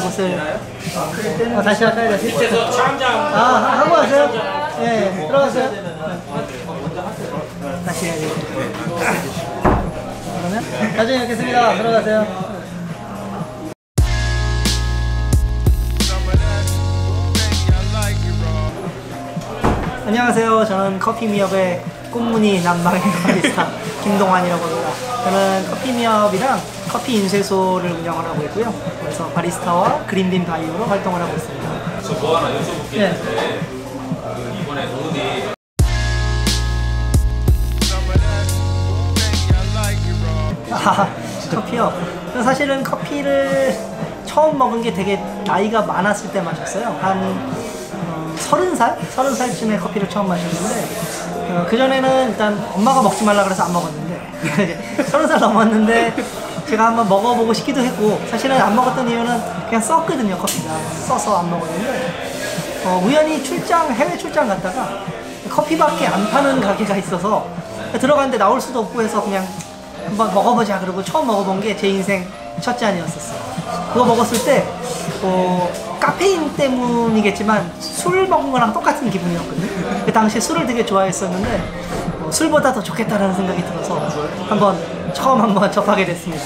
옷을 다시 할까요? 다시? 하고 하세요? 네, 들어가세요. 다시 해야지. 그러면 나중에 뵙겠습니다. 들어가세요. 안녕하세요. 저는 커피미업의 꽃무늬 남방의 바리스타 김동환이라고 합니다. 저는 커피미업이랑 커피 인쇄소를 운영을 하고 있고요. 그래서 바리스타와 그린빈 바이오로 활동을 하고 있습니다. 저 뭐 하나 여쭤볼 게 있는데 이번에 노은이 커피요? 사실은 커피를 처음 먹은 게 되게 나이가 많았을 때 마셨어요. 한 30살? 30살쯤에 커피를 처음 마셨는데 그전에는 일단 엄마가 먹지 말라 그래서 안 먹었는데 30살 넘었는데 제가 한번 먹어보고 싶기도 했고 사실은 안 먹었던 이유는 그냥 썼거든요. 커피가 써서 안 먹었는데 우연히 해외 출장 갔다가 커피밖에 안 파는 가게가 있어서 들어갔는데 나올 수도 없고 해서 그냥 한번 먹어보자 그러고 처음 먹어본 게 제 인생 첫 잔이었었어요. 그거 먹었을 때 카페인 때문이겠지만 술 먹은 거랑 똑같은 기분이었거든요. 그 당시에 술을 되게 좋아했었는데 술보다 더 좋겠다는 생각이 들어서 처음 한번 접하게 됐습니다.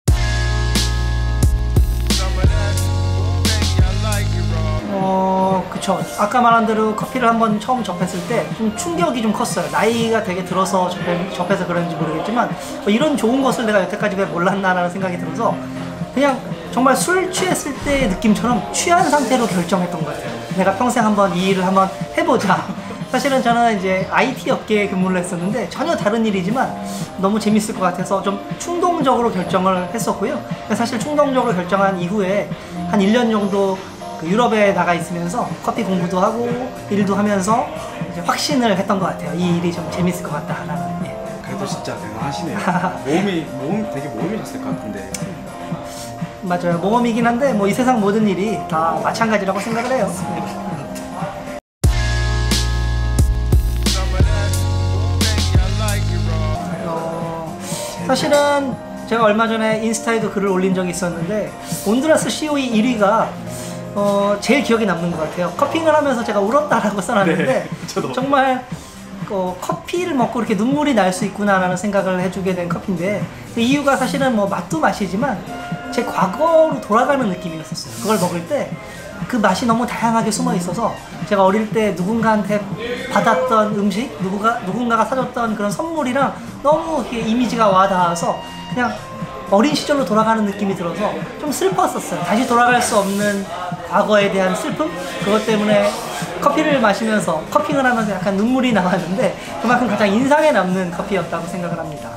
그쵸. 아까 말한 대로 커피를 한번 처음 접했을 때 좀 충격이 좀 컸어요. 나이가 되게 들어서 접해서 그런지 모르겠지만 이런 좋은 것을 내가 여태까지 왜 몰랐나라는 생각이 들어서 그냥 정말 술 취했을 때의 느낌처럼 취한 상태로 결정했던 것 같아요. 내가 평생 한번 이 일을 한번 해보자. 사실은 저는 이제 IT 업계에 근무를 했었는데 전혀 다른 일이지만 너무 재밌을 것 같아서 좀 충동적으로 결정을 했었고요. 사실 충동적으로 결정한 이후에 한 1년 정도 유럽에 나가 있으면서 커피 공부도 하고 일도 하면서 이제 확신을 했던 것 같아요. 이 일이 좀 재밌을 것 같다라는. 예. 그래도 진짜 대단하시네요. 모험이 되게 모험이셨을 것 같은데. 맞아요. 모험이긴 한데 이 세상 모든 일이 다 마찬가지라고 생각을 해요. 사실은 제가 얼마 전에 인스타에도 글을 올린 적이 있었는데 온두라스 COE 1위가 제일 기억에 남는 것 같아요. 커핑을 하면서 제가 울었다라고 써놨는데 네, 정말 커피를 먹고 이렇게 눈물이 날 수 있구나라는 생각을 해주게 된 커피인데 그 이유가 사실은 맛도 맛이지만 제 과거로 돌아가는 느낌이었었어요. 그걸 먹을 때 그 맛이 너무 다양하게 숨어 있어서 제가 어릴 때 누군가한테 받았던 음식, 누군가가 사줬던 그런 선물이랑 너무 이미지가 와닿아서 그냥 어린 시절로 돌아가는 느낌이 들어서 좀 슬펐었어요. 다시 돌아갈 수 없는 과거에 대한 슬픔? 그것 때문에 커피를 마시면서 커핑을 하면서 약간 눈물이 나왔는데 그만큼 가장 인상에 남는 커피였다고 생각을 합니다.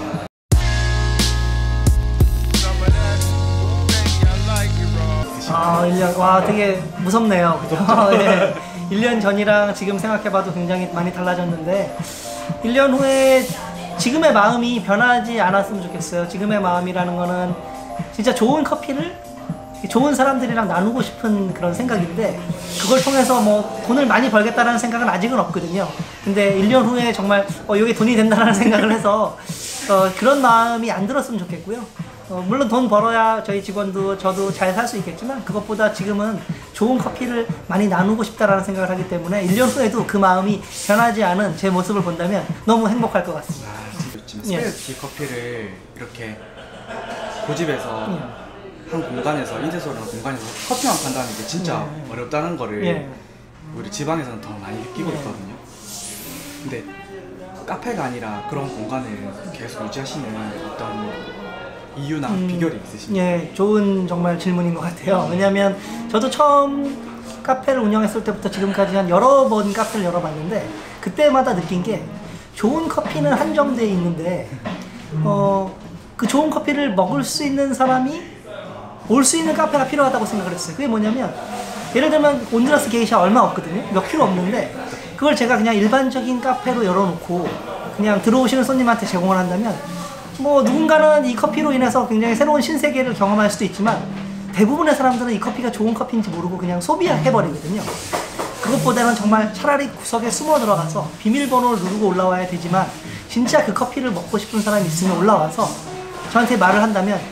1년, 와 되게 무섭네요. 그죠? 네. 1년 전이랑 지금 생각해봐도 굉장히 많이 달라졌는데 1년 후에 지금의 마음이 변하지 않았으면 좋겠어요. 지금의 마음이라는 거는 진짜 좋은 커피를 좋은 사람들이랑 나누고 싶은 그런 생각인데 그걸 통해서 돈을 많이 벌겠다라는 생각은 아직은 없거든요. 근데 1년 후에 정말 이게 돈이 된다는 생각을 해서 그런 마음이 안 들었으면 좋겠고요. 물론 돈 벌어야 저희 직원도 저도 잘 살 수 있겠지만 그것보다 지금은 좋은 커피를 많이 나누고 싶다라는 생각을 하기 때문에 1년 후에도 그 마음이 변하지 않은 제 모습을 본다면 너무 행복할 것 같습니다. 스페셜티 커피를 이렇게 고집해서 한 공간에서 인쇄소라는 공간에서 커피만 판다는 게 진짜 어렵다는 거를 우리 지방에서는 더 많이 느끼고 있거든요. 근데 카페가 아니라 그런 공간을 계속 유지하시는 어떤 이유나 비결이 있으십니까? 예, 좋은 정말 질문인 것 같아요. 왜냐하면 저도 처음 카페를 운영했을 때부터 지금까지 한 여러 번 카페를 열어봤는데 그때마다 느낀 게 좋은 커피는 한정되어 있는데 그 좋은 커피를 먹을 수 있는 사람이 올 수 있는 카페가 필요하다고 생각을 했어요. 그게 뭐냐면 예를 들면 온두라스 게이샤 얼마 없거든요. 몇 킬로 없는데 그걸 제가 그냥 일반적인 카페로 열어놓고 그냥 들어오시는 손님한테 제공을 한다면 누군가는 이 커피로 인해서 굉장히 새로운 신세계를 경험할 수도 있지만 대부분의 사람들은 이 커피가 좋은 커피인지 모르고 그냥 소비해버리거든요. 그것보다는 정말 차라리 구석에 숨어 들어가서 비밀번호를 누르고 올라와야 되지만 진짜 그 커피를 먹고 싶은 사람이 있으면 올라와서 저한테 말을 한다면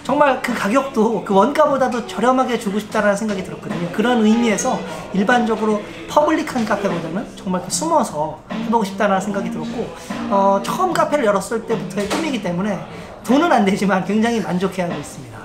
정말 그 가격도 그 원가보다도 저렴하게 주고 싶다라는 생각이 들었거든요. 그런 의미에서 일반적으로 퍼블릭한 카페보다는 정말 숨어서 해보고 싶다라는 생각이 들었고, 처음 카페를 열었을 때부터의 꿈이기 때문에 돈은 안 되지만 굉장히 만족해하고 있습니다.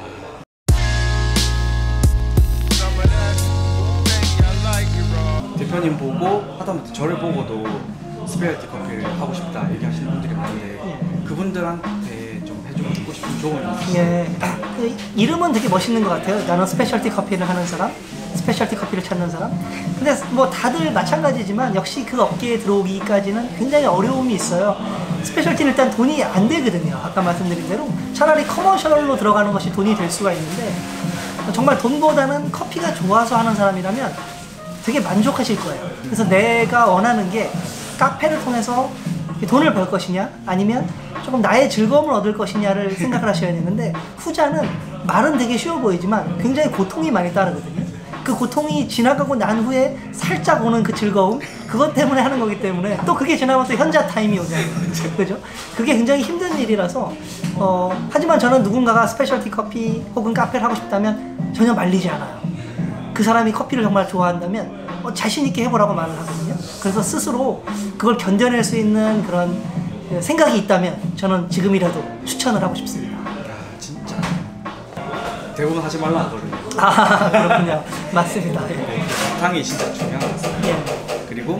대표님 보고 하다못해 저를 보고도 스페셜티 커피를 하고 싶다 얘기하시는 분들이 많은데 그분들한테 좀 해주고 싶은 조언이 있으세요? 예, 그 이름은 되게 멋있는 것 같아요. 나는 스페셜티 커피를 하는 사람, 스페셜티 커피를 찾는 사람. 근데 뭐 다들 마찬가지지만 역시 그 업계에 들어오기까지는 굉장히 어려움이 있어요. 스페셜티는 일단 돈이 안 되거든요. 아까 말씀드린 대로 차라리 커머셜로 들어가는 것이 돈이 될 수가 있는데, 정말 돈보다는 커피가 좋아서 하는 사람이라면 되게 만족하실 거예요. 그래서 내가 원하는 게 카페를 통해서 돈을 벌 것이냐 아니면 조금 나의 즐거움을 얻을 것이냐를 생각을 하셔야 되는데, 후자는 말은 되게 쉬워 보이지만 굉장히 고통이 많이 따르거든요. 그 고통이 지나가고 난 후에 살짝 오는 그 즐거움, 그것 때문에 하는 거기 때문에 또 그게 지나면 또 현자 타임이 오잖아요. 그죠? 그게 굉장히 힘든 일이라서, 하지만 저는 누군가가 스페셜티 커피 혹은 카페를 하고 싶다면 전혀 말리지 않아요. 그 사람이 커피를 정말 좋아한다면 자신 있게 해보라고 말을 하거든요. 그래서 스스로 그걸 견뎌낼 수 있는 그런 생각이 있다면 저는 지금이라도 추천을 하고 싶습니다. 진짜 대부분 하지 말라 하거든요. 아, 그렇군요. 맞습니다. 예. 바탕이 진짜 중요한 것 같습니다. 예. 그리고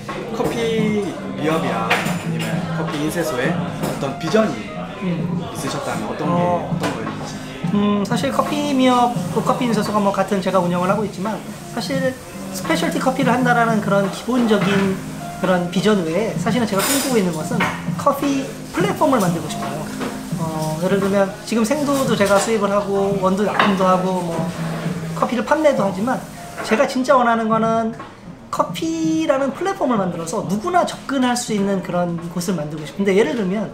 커피 미업이랑 아니면 커피 인쇄소에 어떤 비전이 있으셨다면 어떤 거였는지. 사실 커피 미업, 커피 인쇄소가 뭐 같은 제가 운영을 하고 있지만, 사실 스페셜티 커피를 한다라는 그런 기본적인 그런 비전 외에 사실은 제가 꿈꾸고 있는 것은 커피 플랫폼을 만들고 싶어요. 예를 들면 지금 생두도 제가 수입을 하고 원두 납품도 하고 뭐 커피를 판매도 하지만, 제가 진짜 원하는 거는 커피라는 플랫폼을 만들어서 누구나 접근할 수 있는 그런 곳을 만들고 싶은데, 예를 들면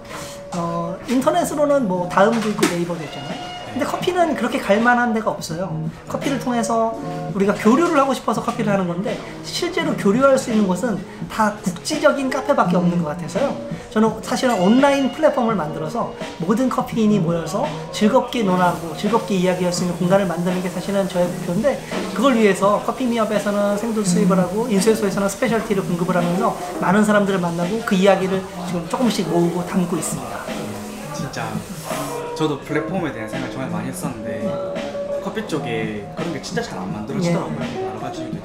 인터넷으로는 뭐 다음도 있고 네이버도 있잖아요. 근데 커피는 그렇게 갈 만한 데가 없어요. 커피를 통해서 우리가 교류를 하고 싶어서 커피를 하는 건데, 실제로 교류할 수 있는 곳은 다 국지적인 카페밖에 없는 것 같아서요. 저는 사실은 온라인 플랫폼을 만들어서 모든 커피인이 모여서 즐겁게 논하고 즐겁게 이야기할 수 있는 공간을 만드는 게 사실은 저의 목표인데, 그걸 위해서 커피 미업에서는 생두 수입을 하고 인쇄소에서는 스페셜티를 공급을 하면서 많은 사람들을 만나고 그 이야기를 지금 조금씩 모으고 담고 있습니다. 진짜 저도 플랫폼에 대한 생각을 정말 많이 했었는데 커피 쪽에 그런 게 진짜 잘 안 만들어지더라고요. 여러 가지 이유들.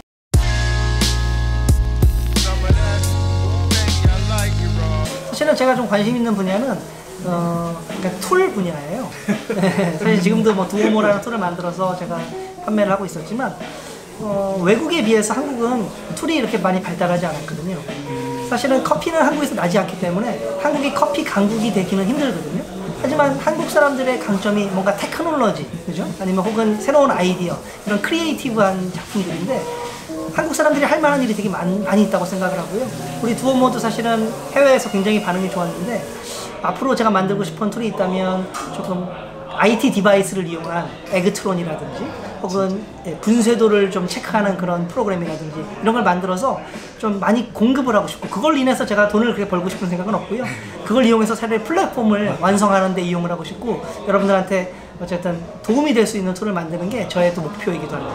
사실은 제가 좀 관심 있는 분야는 그러니까 툴 분야예요. 사실 지금도 뭐 두오모라는 툴을 만들어서 제가 판매를 하고 있었지만, 외국에 비해서 한국은 툴이 이렇게 많이 발달하지 않았거든요. 사실은 커피는 한국에서 나지 않기 때문에 한국이 커피 강국이 되기는 힘들거든요. 하지만 한국 사람들의 강점이 뭔가 테크놀로지, 그죠? 아니면 혹은 새로운 아이디어, 이런 크리에이티브한 작품들인데, 한국 사람들이 할 만한 일이 되게 많이 있다고 생각을 하고요. 우리 두오모도 사실은 해외에서 굉장히 반응이 좋았는데, 앞으로 제가 만들고 싶은 툴이 있다면 조금 IT 디바이스를 이용한 에그트론이라든지 혹은 분쇄도를 좀 체크하는 그런 프로그램이라든지 이런 걸 만들어서 좀 많이 공급을 하고 싶고, 그걸 인해서 제가 돈을 그렇게 벌고 싶은 생각은 없고요. 그걸 이용해서 차라리 플랫폼을 완성하는 데 이용을 하고 싶고, 여러분들한테 어쨌든 도움이 될 수 있는 툴을 만드는 게 저의 또 목표이기도 합니다.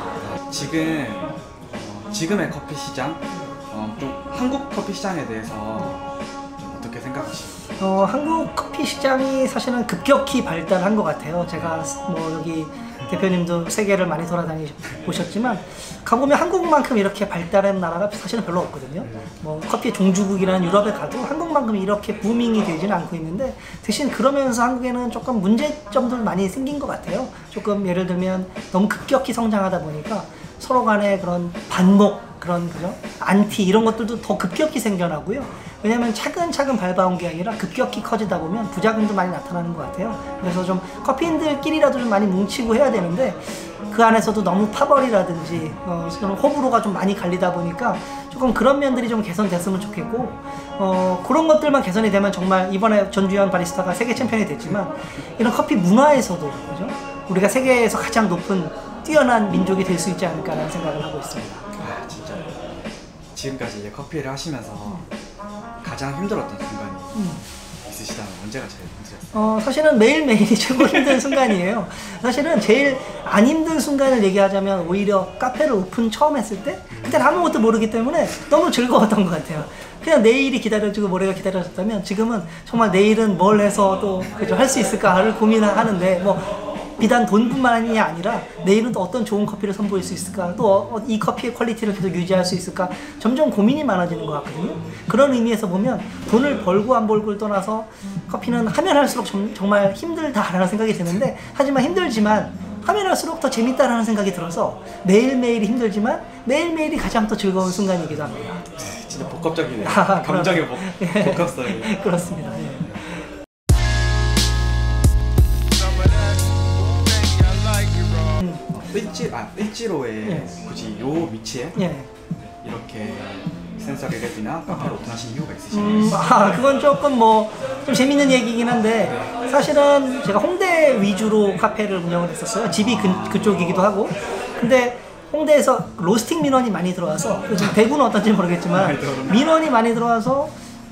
지금의 커피 시장, 좀 한국 커피 시장에 대해서 좀 어떻게 생각하시나요? 한국 커피 시장이 사실은 급격히 발달한 것 같아요. 제가 뭐 여기 대표님도 세계를 많이 돌아다니셨지만 가보면 한국만큼 이렇게 발달한 나라가 사실은 별로 없거든요. 뭐 커피 종주국이라는 유럽에 가도 한국만큼 이렇게 부밍이 되지는 않고 있는데, 대신 그러면서 한국에는 조금 문제점들 많이 생긴 것 같아요. 조금 예를 들면 너무 급격히 성장하다 보니까 서로 간에 그런 반목, 그런 그죠? 안티 이런 것들도 더 급격히 생겨나고요. 왜냐면 차근차근 밟아온 게 아니라 급격히 커지다 보면 부작용도 많이 나타나는 것 같아요. 그래서 좀 커피인들끼리라도 좀 많이 뭉치고 해야 되는데, 그 안에서도 너무 파벌이라든지 호불호가 좀 많이 갈리다 보니까 조금 그런 면들이 좀 개선됐으면 좋겠고, 그런 것들만 개선이 되면 정말 이번에 전주현 바리스타가 세계 챔피언이 됐지만, 이런 커피 문화에서도 그죠? 우리가 세계에서 가장 높은 뛰어난 민족이 될 수 있지 않을까라는 생각을 하고 있습니다. 아, 진짜 지금까지 이제 커피를 하시면서 가장 힘들었던 순간이 있으시다면 언제가 제일 힘드셨어요? 사실은 매일매일이 최고 힘든 순간이에요. 사실은 제일 안 힘든 순간을 얘기하자면 오히려 카페를 오픈 처음 했을 때 그때는 아무것도 모르기 때문에 너무 즐거웠던 것 같아요. 그냥 내일이 기다려지고 모레가 기다려졌다면 지금은 정말 내일은 뭘 해서 또 할 수 있을까를 고민하는데 뭐 비단 돈뿐만이 아니라 내일은 또 어떤 좋은 커피를 선보일 수 있을까, 또 이 커피의 퀄리티를 계속 유지할 수 있을까, 점점 고민이 많아지는 것 같거든요. 그런 의미에서 보면 돈을 벌고 안 벌고를 떠나서 커피는 하면 할수록 정말 힘들다라는 생각이 드는데, 하지만 힘들지만 하면 할수록 더 재밌다라는 생각이 들어서 매일매일이 힘들지만 매일매일이 가장 또 즐거운 순간이기도 합니다. 진짜 복합적이네요. 감정의 복합성이. 그렇습니다. 예. 을지로에 굳이 요 위치에 이렇게 센서리 랩이나 카페를 오픈하신 이유가 있으신가요? 그건 조금 좀 재밌는 얘기긴 한데, 사실은 제가 홍대 위주로 카페를 운영을 했었어요. 집이 그쪽이기도 하고. 근데 홍대에서 로스팅 민원이 많이 들어와서, 지금 대구는 어떤지 모르겠지만 민원이 많이 들어와서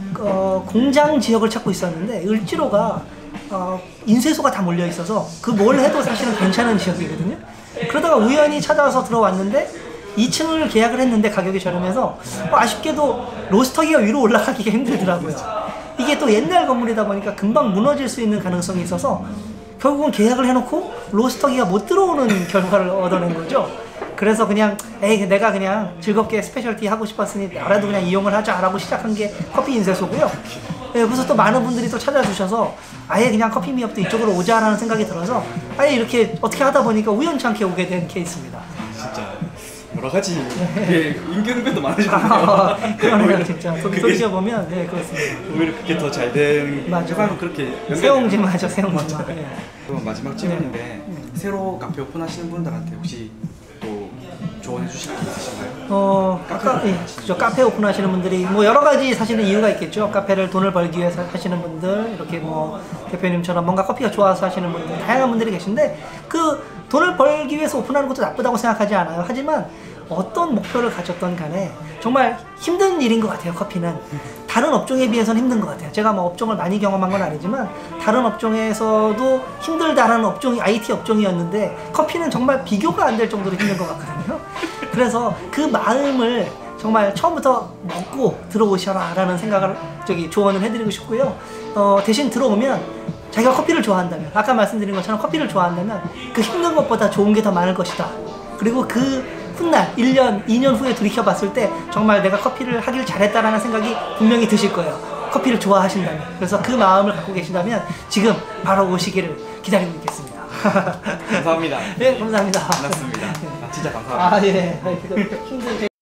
공장 지역을 찾고 있었는데, 을지로가 인쇄소가 다 몰려 있어서 그 뭘 해도 사실은 괜찮은 지역이거든요. 그러다가 우연히 찾아와서 들어왔는데 2층을 계약을 했는데 가격이 저렴해서 아쉽게도 로스터기가 위로 올라가기가 힘들더라고요. 이게 또 옛날 건물이다 보니까 금방 무너질 수 있는 가능성이 있어서 결국은 계약을 해놓고 로스터기가 못 들어오는 결과를 얻어낸 거죠. 그래서 그냥 내가 그냥 즐겁게 스페셜티 하고 싶었으니 나라도 그냥 이용을 하자라고 시작한 게 커피 인쇄소고요. 그래서 또 많은 분들이 또 찾아주셔서 아예 그냥 커피 미업도 이쪽으로 오자라는 생각이 들어서 아예 이렇게 어떻게 하다 보니까 우연찮게 오게 된 케이스입니다. 진짜 여러 가지 인기응변도 많으시네요. 그러네요, 진짜. 돌이켜보면 그렇습니다. 오히려 그게 더 잘 된. 맞아요. 그렇게 세옹지마죠, 세옹지마. 그럼 마지막 질문인데 새로 카페 오픈하시는 분들한테 혹시 또 조언해 주실 게 있으신가요? 카페 오픈하시는 분들이 여러 가지 사실은 이유가 있겠죠. 카페를 돈을 벌기 위해서 하시는 분들, 이렇게 대표님처럼 뭔가 커피가 좋아서 하시는 분들, 다양한 분들이 계신데, 그 돈을 벌기 위해서 오픈하는 것도 나쁘다고 생각하지 않아요. 하지만 어떤 목표를 가졌던 간에 정말 힘든 일인 것 같아요. 커피는 다른 업종에 비해서는 힘든 것 같아요. 제가 업종을 많이 경험한 건 아니지만 다른 업종에서도 힘들다라는 업종이 IT 업종이었는데 커피는 정말 비교가 안 될 정도로 힘든 것 같거든요. 그래서 그 마음을 정말 처음부터 먹고 들어오셔라 라는 생각을 조언을 해드리고 싶고요. 대신 들어오면 자기가 커피를 좋아한다면, 아까 말씀드린 것처럼 커피를 좋아한다면 그 힘든 것보다 좋은 게 더 많을 것이다. 그리고 그 훗날 1년, 2년 후에 돌이켜봤을 때 정말 내가 커피를 하길 잘했다라는 생각이 분명히 드실 거예요. 커피를 좋아하신다면. 그래서 그 마음을 갖고 계신다면 지금 바로 오시기를 기다리고 있겠습니다. 감사합니다. 네, 감사합니다. 반갑습니다. 진짜 감사합니다. 힘들게.